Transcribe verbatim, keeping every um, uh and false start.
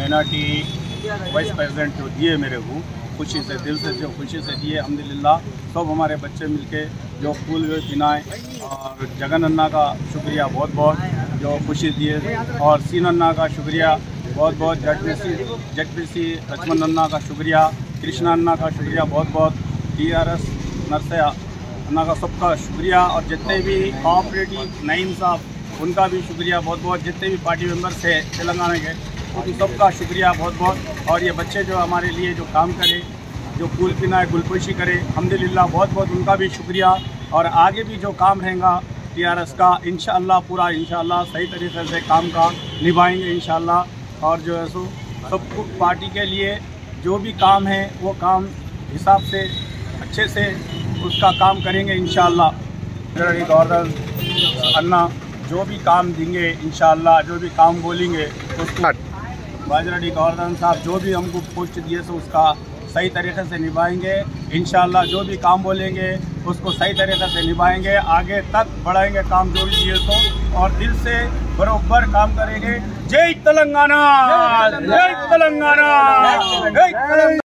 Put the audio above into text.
Minority vice president जो दिए मेरे को, खुशी से, दिल से जो खुशी से दिए, अल्हम्दुलिल्लाह। सब हमारे बच्चे मिलके जो फूल वे पिनाए, और जगन अन्ना का शुक्रिया बहुत बहुत जो खुशी दिए, और सीन अन्ना का शुक्रिया बहुत बहुत, जज पी सी जज पी सी लक्ष्मण अन्ना का शुक्रिया, कृष्णा अन्ना का शुक्रिया बहुत बहुत, टी आर एस नरसे अन्ना का सबका शुक्रिया, और जितने भी कोऑपरेटिव नईम साहब उनका भी शुक्रिया बहुत बहुत, जितने भी पार्टी मेंबर्स थे तेलंगाना के उन सबका शुक्रिया बहुत बहुत। और ये बच्चे जो हमारे लिए जो काम करे, जो फूल पिनाए, गुलपोशी करे, अल्हम्दुलिल्लाह बहुत बहुत उनका भी शुक्रिया। और आगे भी जो काम रहेगा टी आर एस का, इंशाअल्लाह पूरा इंशाअल्लाह सही तरीके से काम का निभाएंगे इंशाअल्लाह। और जो है सो सब पार्टी के लिए जो भी काम है वो काम हिसाब से अच्छे से उसका काम करेंगे इंशाअल्लाह। गवर्नर अन्ना जो भी काम देंगे इंशाअल्लाह, जो भी काम बोलेंगे उसको बाजराडी गवर्नर साहब जो भी हमको पोस्ट दिए सो उसका सही तरीके से निभाएंगे इंशाअल्लाह। जो भी काम बोलेंगे उसको सही तरीके से निभाएंगे, आगे तक बढ़ाएंगे काम जो भी दिए सो, और दिल से बरोबर काम करेंगे। जय तेलंगाना, जय तेलंगाना, जय तेलंगाना।